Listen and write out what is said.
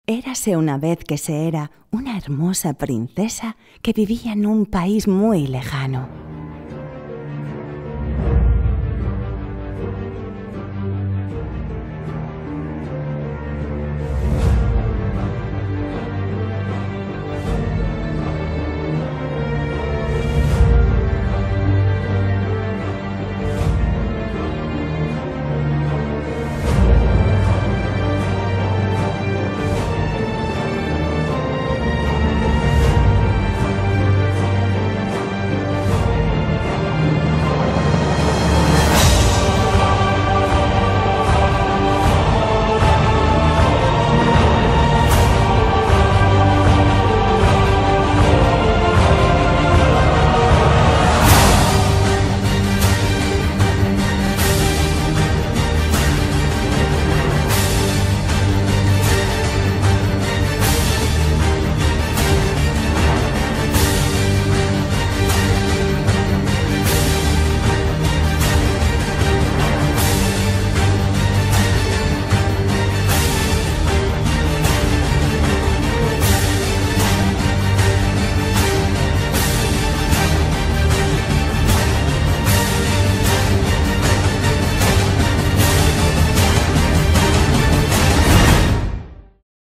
Érase una vez que se era una hermosa princesa que vivía en un país muy lejano.